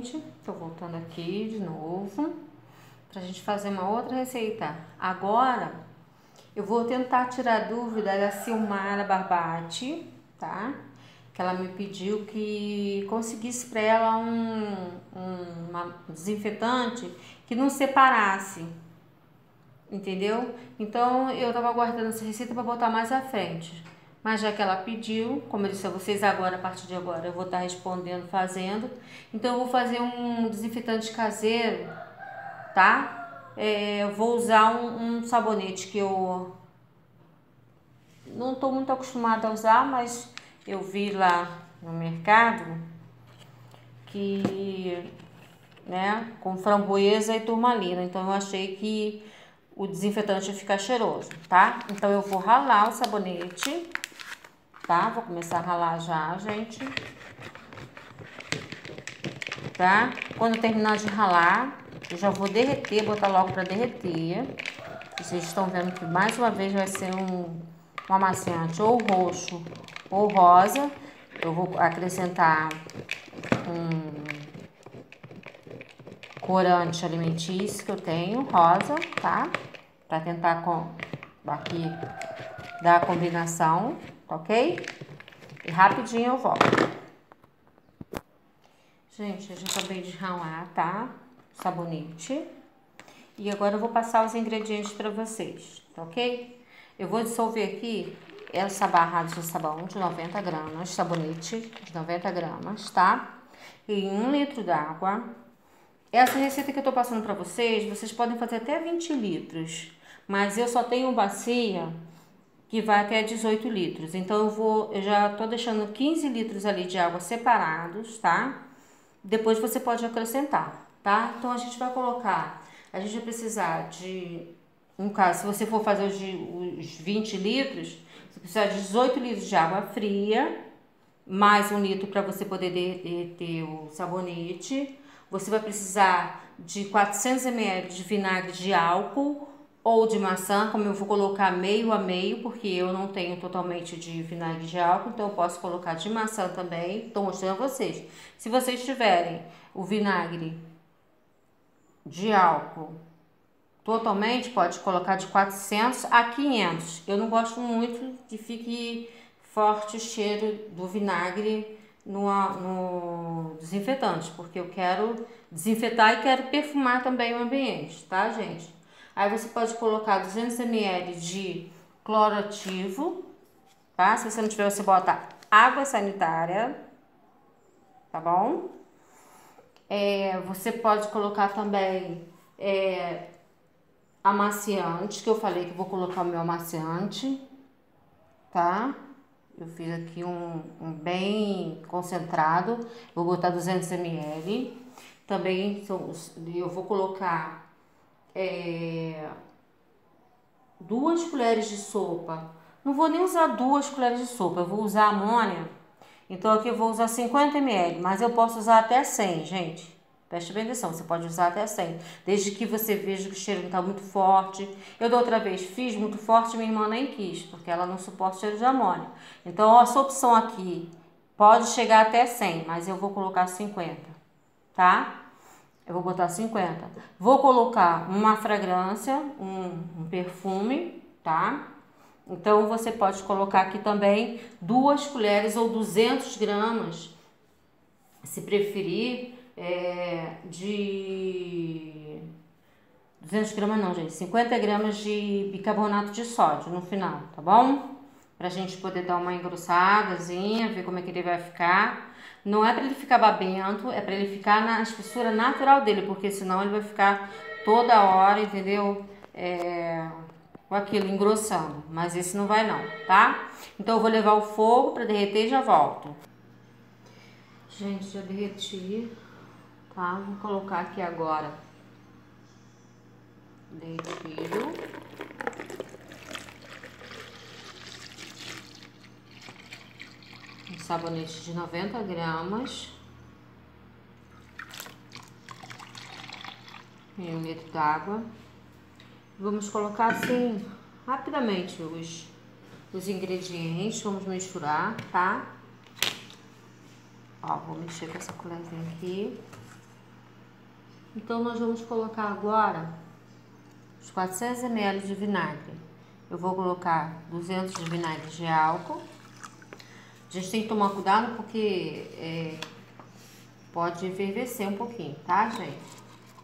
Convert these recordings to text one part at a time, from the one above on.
gente, tô voltando aqui de novo pra gente fazer uma outra receita. Agora eu vou tentar tirar dúvida da Silmara Barbati, tá? Que ela me pediu que conseguisse para ela um desinfetante que não separasse, entendeu? Então eu tava guardando essa receita para botar mais à frente. Mas já que ela pediu, como eu disse a vocês agora, a partir de agora eu vou estar respondendo, fazendo. Então eu vou fazer um desinfetante caseiro, tá? Eu vou usar um sabonete que eu não estou muito acostumada a usar, mas eu vi lá no mercado que, né, com framboesa e turmalina. Então eu achei que o desinfetante ia ficar cheiroso, tá? Então eu vou ralar o sabonete, tá? Vou começar a ralar já, gente. Tá? Quando eu terminar de ralar, eu já vou derreter, botar logo para derreter. Vocês estão vendo que mais uma vez vai ser um amaciante ou roxo ou rosa. Eu vou acrescentar um corante alimentício que eu tenho, rosa, tá? Para tentar aqui dar a combinação, tá ok? E rapidinho eu volto. Gente, eu já acabei de ralar, tá? Sabonete. E agora eu vou passar os ingredientes para vocês, tá ok? Eu vou dissolver aqui essa barra de sabão de 90 gramas, sabonete de 90 gramas, tá? Em 1 litro d'água. Essa receita que eu tô passando para vocês podem fazer até 20 litros. Mas eu só tenho bacia que vai até 18 litros. Então eu já tô deixando 15 litros ali de água separados, tá? Depois você pode acrescentar, tá? Então a gente vai precisar de, no caso, se você for fazer os 20 litros, você precisa de 18 litros de água fria, mais 1 litro para você poder derreter o sabonete. Você vai precisar de 400 ml de vinagre de álcool ou de maçã, como eu vou colocar meio a meio, porque eu não tenho totalmente de vinagre de álcool, então eu posso colocar de maçã também. Estou mostrando a vocês. Se vocês tiverem o vinagre de álcool totalmente, pode colocar de 400 a 500. Eu não gosto muito que fique forte o cheiro do vinagre no desinfetante, porque eu quero desinfetar e quero perfumar também o ambiente, tá, gente? Aí você pode colocar 200 ml de cloro ativo, tá? Se você não tiver, você bota água sanitária, tá bom? Você pode colocar também amaciante, que eu falei que eu vou colocar o meu amaciante, tá? Eu fiz aqui um bem concentrado, vou botar 200 ml. Também eu vou colocar 2 colheres de sopa. Não vou nem usar 2 colheres de sopa, eu vou usar amônia. Então aqui eu vou usar 50 ml, mas eu posso usar até 100, gente. Preste bem atenção, você pode usar até 100, desde que você veja que o cheiro não está muito forte. Eu da outra vez fiz muito forte, minha irmã nem quis, porque ela não suporta o cheiro de amônia. Então essa opção aqui pode chegar até 100, mas eu vou colocar 50, tá? Eu vou botar 50. Vou colocar uma fragrância, um perfume, tá? Então você pode colocar aqui também 2 colheres ou 200 gramas, se preferir, de 200 gramas não, gente, 50 gramas de bicarbonato de sódio no final, tá bom? Pra gente poder dar uma engrossadazinha, ver como é que ele vai ficar. Não é pra ele ficar babento, é pra ele ficar na espessura natural dele, porque senão ele vai ficar toda hora, entendeu? Com aquilo engrossando, mas esse não vai não, tá? Então eu vou levar o fogo pra derreter e já volto. Gente, já derreti, tá? Vou colocar aqui agora derretido. Um sabonete de 90 gramas. E 1 litro d'água. Vamos colocar assim, rapidamente os ingredientes, vamos misturar, tá? Ó, vou mexer com essa colherzinha aqui. Então, nós vamos colocar agora os 400 ml de vinagre. Eu vou colocar 200 de vinagre de álcool. A gente tem que tomar cuidado porque pode enfervecer um pouquinho, tá, gente?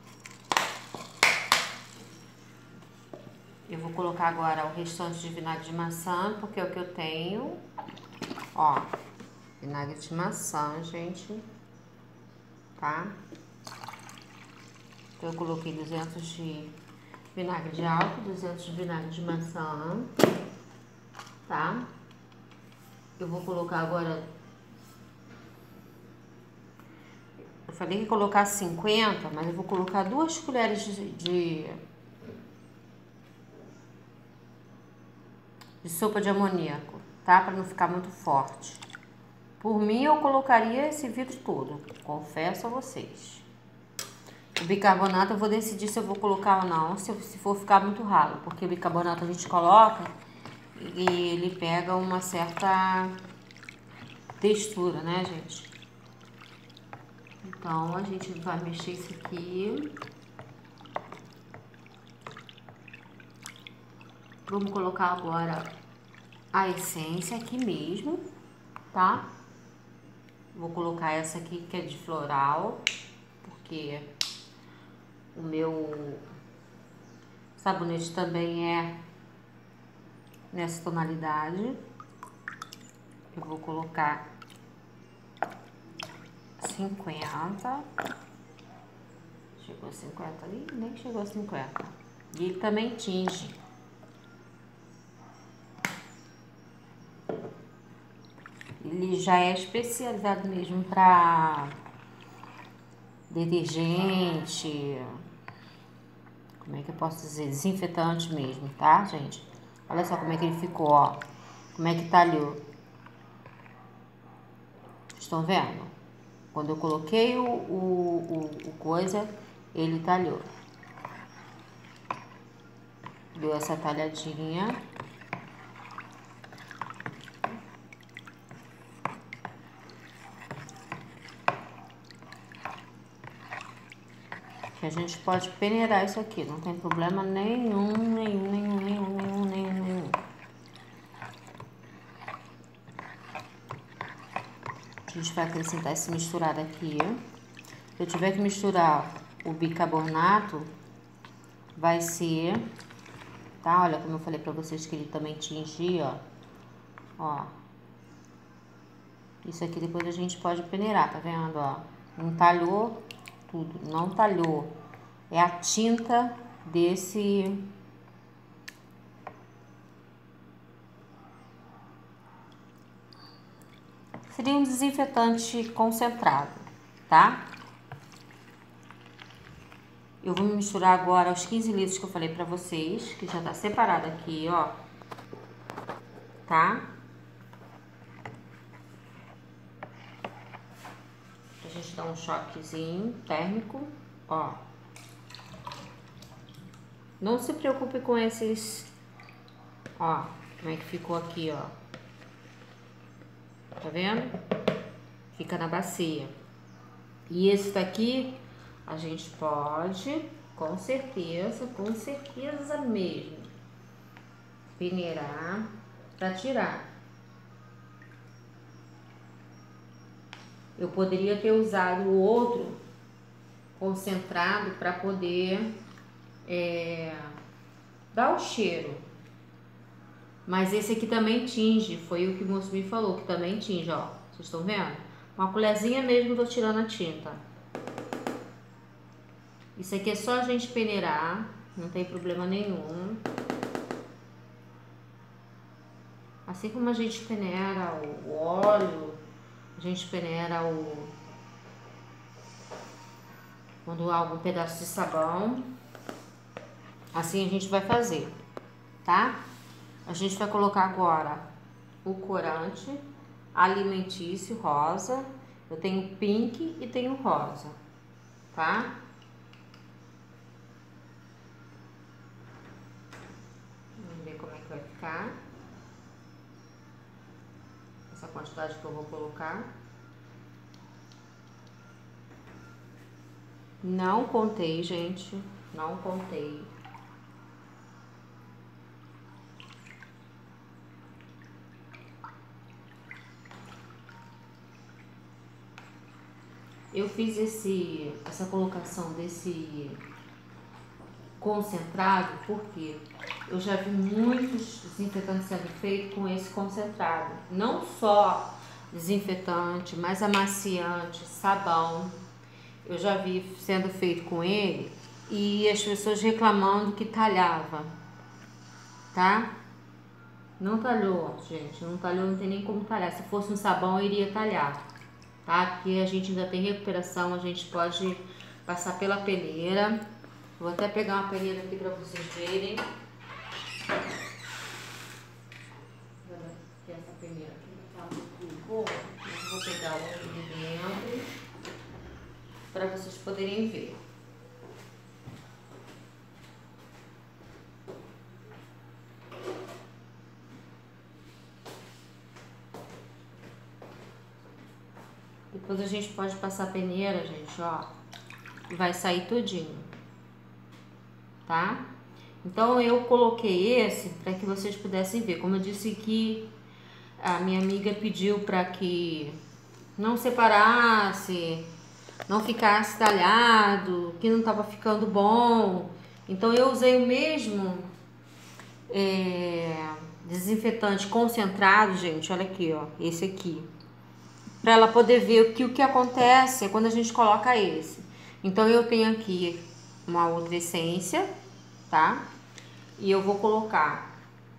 Eu vou colocar agora o restante de vinagre de maçã, porque é o que eu tenho. Ó, vinagre de maçã, gente, tá? Então, eu coloquei 200 de vinagre de álcool, 200 de vinagre de maçã, tá? Eu vou colocar agora... Eu falei que ia colocar 50, mas eu vou colocar 2 colheres de sopa de amoníaco, tá? Para não ficar muito forte. Por mim, eu colocaria esse vidro todo, confesso a vocês. O bicarbonato eu vou decidir se eu vou colocar ou não, se for ficar muito ralo, porque o bicarbonato a gente coloca e ele pega uma certa textura, né, gente? Então, a gente vai mexer isso aqui. Vamos colocar agora a essência aqui mesmo, tá? Vou colocar essa aqui que é de floral, porque o meu sabonete também é nessa tonalidade. Eu vou colocar 50. Chegou a 50 ali? Nem chegou a 50. E ele também tinge. Ele já é especializado mesmo para detergente, como é que eu posso dizer? Desinfetante mesmo, tá, gente? Olha só como é que ele ficou, ó. Como é que talhou. Estão vendo? Quando eu coloquei o coisa, ele talhou. Deu essa talhadinha. Que a gente pode peneirar isso aqui, não tem problema nenhum. A gente vai acrescentar esse misturado aqui. Se eu tiver que misturar o bicarbonato, vai ser, tá? Olha como eu falei pra vocês que ele também tingia, ó. Isso aqui depois a gente pode peneirar, tá vendo, ó? Não talhou tudo, não talhou. É a tinta desse... Seria um desinfetante concentrado, tá? Eu vou misturar agora os 15 litros que eu falei pra vocês, que já tá separado aqui, ó. Tá? Pra gente dar um choquezinho térmico, ó. Não se preocupe com esses, ó, como é que ficou aqui, ó. Tá vendo? Fica na bacia. E esse daqui, a gente pode, com certeza mesmo, peneirar pra tirar. Eu poderia ter usado o outro concentrado para poder dar o cheiro. Mas esse aqui também tinge, foi o que o moço me falou, que também tinge, ó. Vocês estão vendo? Uma colherzinha mesmo, tô tirando a tinta. Isso aqui é só a gente peneirar, não tem problema nenhum. Assim como a gente peneira o óleo, a gente peneira quando há algum pedaço de sabão, assim a gente vai fazer, tá? A gente vai colocar agora o corante alimentício rosa. Eu tenho pink e tenho rosa, tá? Vamos ver como é que vai ficar. Essa quantidade que eu vou colocar. Não contei, gente. Não contei. Eu fiz essa colocação desse concentrado porque eu já vi muitos desinfetantes sendo feitos com esse concentrado. Não só desinfetante, mas amaciante, sabão. Eu já vi sendo feito com ele e as pessoas reclamando que talhava, tá? Não talhou, gente, não talhou, não tem nem como talhar. Se fosse um sabão, eu iria talhar, tá? Aqui a gente ainda tem recuperação, a gente pode passar pela peneira. Vou até pegar uma peneira aqui pra vocês verem. Essa peneira aqui tá um pouquinho boa, mas vou pegar o aqui de dentro para vocês poderem ver. Depois a gente pode passar a peneira, gente, ó, e vai sair tudinho, tá? Então eu coloquei esse para que vocês pudessem ver. Como eu disse que a minha amiga pediu para que não separasse, não ficasse talhado, que não tava ficando bom. Então eu usei o mesmo desinfetante concentrado, gente, olha aqui, ó, esse aqui, para ela poder ver o que acontece quando a gente coloca esse. Então eu tenho aqui uma outra essência, tá? E eu vou colocar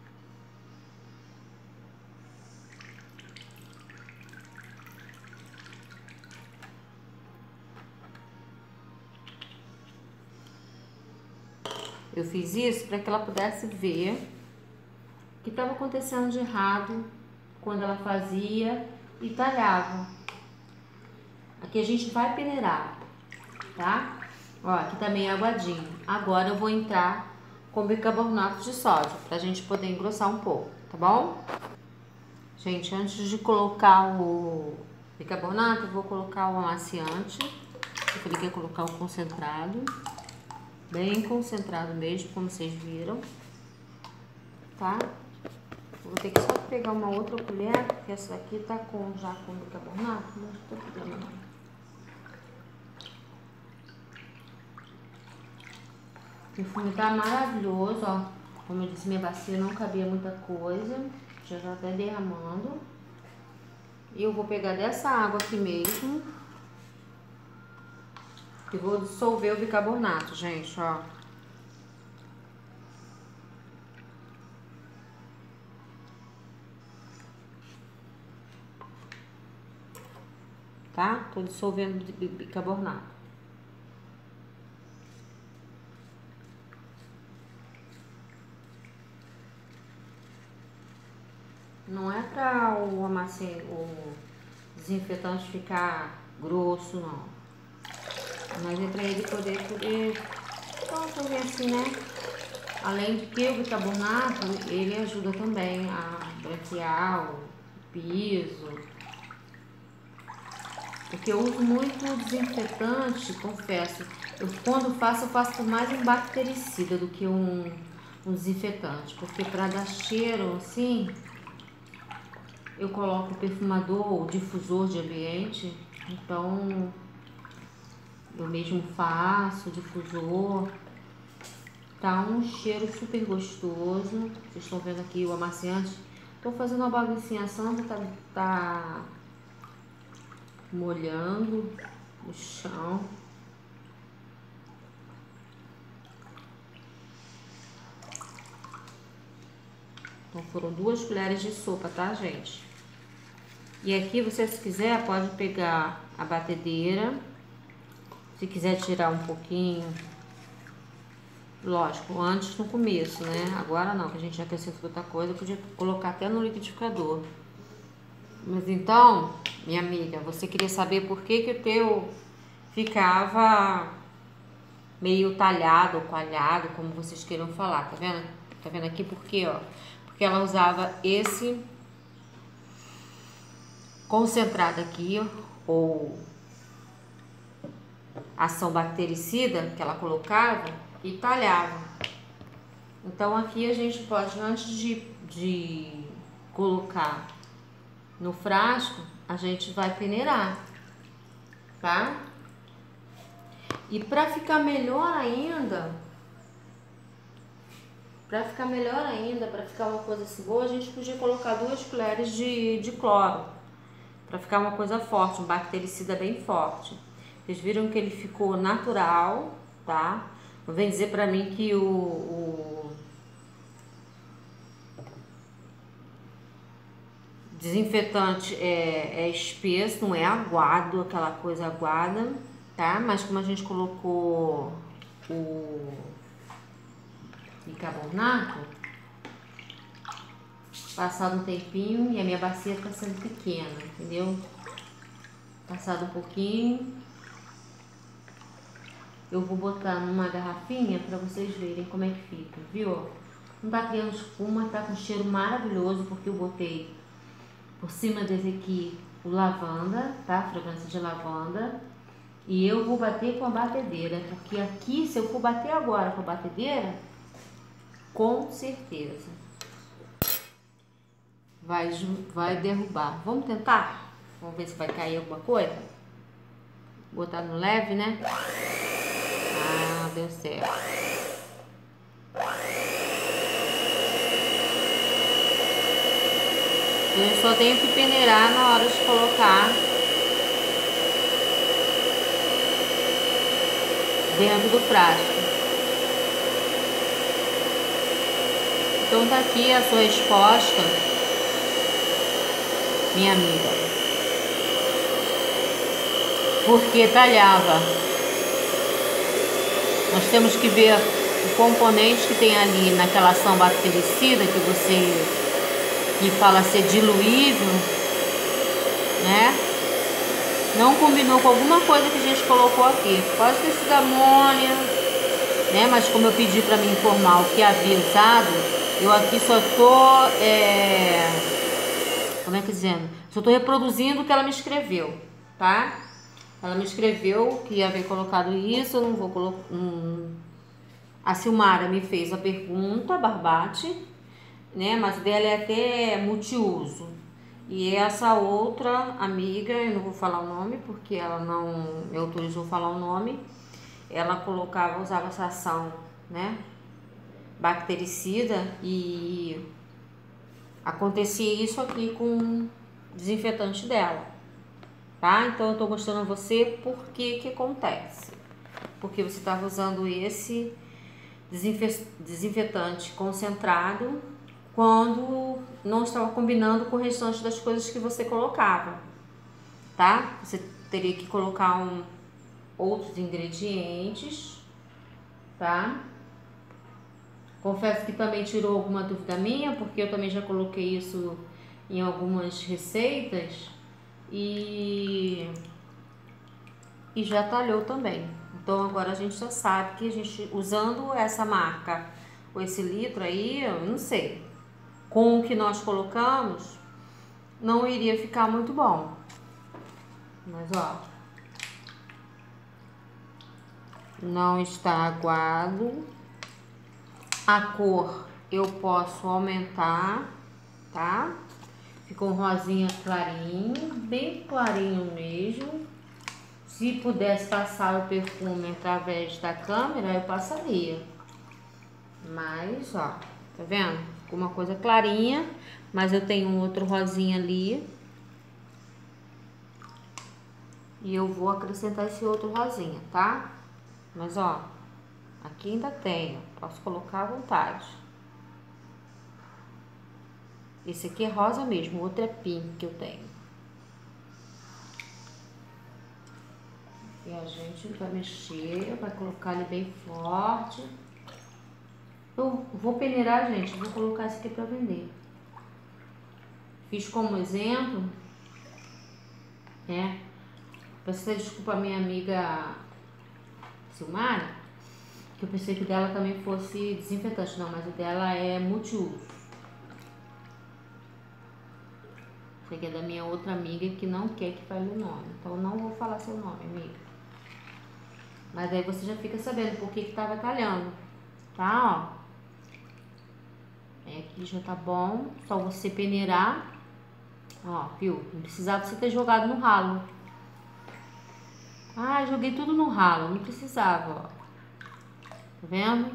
eu fiz isso para que ela pudesse ver o que estava acontecendo de errado quando ela fazia e talhava. Aqui a gente vai peneirar, tá? Ó, aqui também é aguadinho. Agora eu vou entrar com bicarbonato de sódio, pra gente poder engrossar um pouco, tá bom? Gente, antes de colocar o bicarbonato, eu vou colocar o amaciante. Eu falei que ia colocar o concentrado, bem concentrado mesmo, como vocês viram, tá? Vou ter que só pegar uma outra colher, porque essa aqui tá já com bicarbonato, mas não tem problema não. O perfume tá maravilhoso, ó. Como eu disse, minha bacia não cabia muita coisa. Já tá até derramando. E eu vou pegar dessa água aqui mesmo. E vou dissolver o bicarbonato, gente, ó. Tá? Tô dissolvendo o bicarbonato. Não é para o desinfetante ficar grosso, não. Mas é para ele poder fazer assim, né? Além de que o bicarbonato, ele ajuda também a branquear o piso. Porque eu uso muito desinfetante, confesso. Quando faço, eu faço mais um bactericida do que um desinfetante. Porque para dar cheiro, assim, eu coloco o perfumador ou difusor de ambiente. Então, eu mesmo faço difusor. Tá um cheiro super gostoso. Vocês estão vendo aqui o amaciante. Tô fazendo uma baguncinha, a Sandra tá molhando o chão. Então foram 2 colheres de sopa, tá, gente? E aqui, você, se quiser, pode pegar a batedeira. Se quiser tirar um pouquinho, lógico, antes no começo, né? Agora não, que a gente já acrescentou outra coisa, eu podia colocar até no liquidificador. Mas então, minha amiga, você queria saber por que o teu ficava meio talhado ou coalhado, como vocês queiram falar, tá vendo? Tá vendo aqui por quê, ó? Porque ela usava esse concentrado aqui, ou ação bactericida que ela colocava e talhava. Então aqui a gente pode, antes de colocar no frasco, a gente vai peneirar, tá? E para ficar melhor ainda, para ficar uma coisa assim boa, a gente podia colocar 2 colheres de cloro, para ficar uma coisa forte, um bactericida bem forte. Vocês viram que ele ficou natural, tá? Não vem dizer pra mim que o desinfetante é espesso, não é aguado, aquela coisa aguada, tá? Mas como a gente colocou o bicarbonato, passado um tempinho e a minha bacia tá sendo pequena, entendeu? Passado um pouquinho, eu vou botar numa garrafinha para vocês verem como é que fica, viu? Não tá criando espuma, tá com um cheiro maravilhoso, porque eu botei por cima desse aqui o lavanda, tá? Fragrância de lavanda. E eu vou bater com a batedeira, porque aqui, se eu for bater agora com a batedeira, com certeza vai derrubar. Vamos tentar? Vamos ver se vai cair alguma coisa? Botar no leve, né? Ah, deu certo. Eu só tenho que peneirar na hora de colocar dentro do frasco. Então tá aqui a sua resposta, minha amiga. Porque talhava. Nós temos que ver o componente que tem ali naquela ação bactericida que você me fala ser diluível, né? Não combinou com alguma coisa que a gente colocou aqui. Pode ter sido amônia, né? Mas como eu pedi para me informar o que havia usado, eu aqui só tô, como é que dizendo? Só tô reproduzindo o que ela me escreveu, tá? Ela me escreveu que havia colocado isso, eu não vou colocar. A Silmara me fez a pergunta, Barbate, né? Mas dela é até multiuso. E essa outra amiga, eu não vou falar o nome porque ela não me autorizou a falar o nome. Ela usava essa ação, né? Bactericida, e acontecia isso aqui com o desinfetante dela, tá? Então eu tô mostrando a você por que acontece. Porque você estava usando esse desinfetante concentrado quando não estava combinando com o restante das coisas que você colocava, tá? Você teria que colocar outros ingredientes, tá? Confesso que também tirou alguma dúvida minha, porque eu também já coloquei isso em algumas receitas e já talhou também. Então agora a gente já sabe que a gente, usando essa marca ou esse litro aí, eu não sei, com o que nós colocamos, não iria ficar muito bom. Mas ó, não está aguado. A cor eu posso aumentar, tá? Ficou um rosinha clarinho, bem clarinho mesmo. Se pudesse passar o perfume através da câmera, eu passaria. Mas, ó, tá vendo? Ficou uma coisa clarinha, mas eu tenho um outro rosinha ali. E eu vou acrescentar esse outro rosinha, tá? Mas, ó, aqui ainda tenho. Posso colocar à vontade. Esse aqui é rosa mesmo, o outro é pink que eu tenho. E a gente vai mexer, vai colocar ele bem forte. Eu vou peneirar, gente, vou colocar esse aqui pra vender. Fiz como exemplo, né? Peço desculpa a minha amiga Silmara, que eu pensei que o dela também fosse desinfetante. Não, mas o dela é multiuso. Esse aqui é da minha outra amiga que não quer que fale o nome. Então eu não vou falar seu nome, amiga. Mas aí você já fica sabendo por que tava talhando, tá? Ó. Aqui já tá bom, só você peneirar. Ó, viu? Não precisava você ter jogado no ralo. Ah, joguei tudo no ralo, não precisava, ó. Tá vendo?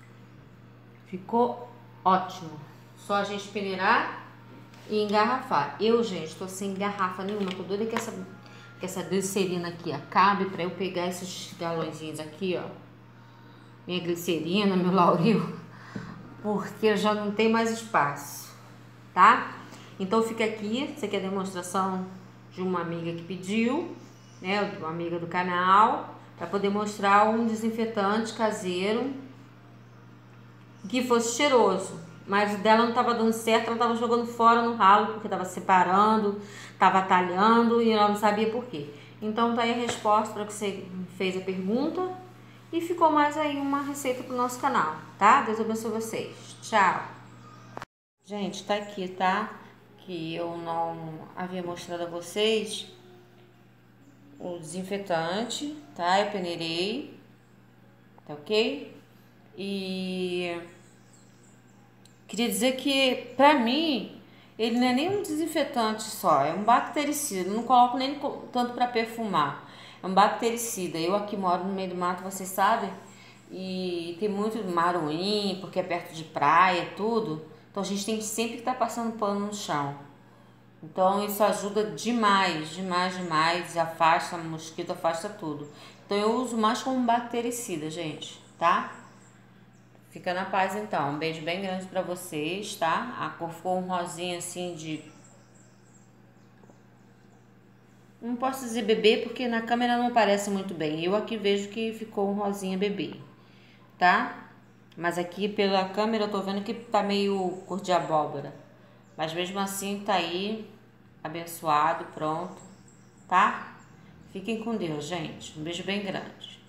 Ficou ótimo. Só a gente peneirar e engarrafar. Eu, gente, tô sem garrafa nenhuma. Tô doida que essa glicerina aqui acabe pra eu pegar esses galõezinhos aqui, ó. Minha glicerina, meu lauril. Porque eu já não tenho mais espaço, tá? Então fica aqui, isso aqui é a demonstração de uma amiga que pediu, né? Uma amiga do canal, para poder mostrar um desinfetante caseiro que fosse cheiroso. Mas o dela não estava dando certo, ela estava jogando fora no ralo, porque estava separando, estava talhando e ela não sabia por quê. Então tá aí a resposta para que você fez a pergunta e ficou mais aí uma receita pro nosso canal, tá? Deus abençoe vocês. Tchau! Gente, tá aqui, tá? Que eu não havia mostrado a vocês o desinfetante, tá? Eu peneirei, tá ok? E queria dizer que, pra mim, ele não é nem um desinfetante só, é um bactericida. Eu não coloco nem tanto pra perfumar. É um bactericida. Eu aqui moro no meio do mato, vocês sabem, e tem muito maruim, porque é perto de praia, tudo. Então a gente tem sempre que estar passando pano no chão. Então isso ajuda demais, demais, demais. Afasta mosquito, afasta tudo. Então eu uso mais como bactericida, gente, tá? Fica na paz então. Um beijo bem grande pra vocês, tá? A cor ficou um rosinha assim de... Não posso dizer bebê porque na câmera não aparece muito bem. Eu aqui vejo que ficou um rosinha bebê, tá? Mas aqui pela câmera eu tô vendo que tá meio cor de abóbora. Mas mesmo assim tá aí, abençoado, pronto, tá? Fiquem com Deus, gente. Um beijo bem grande.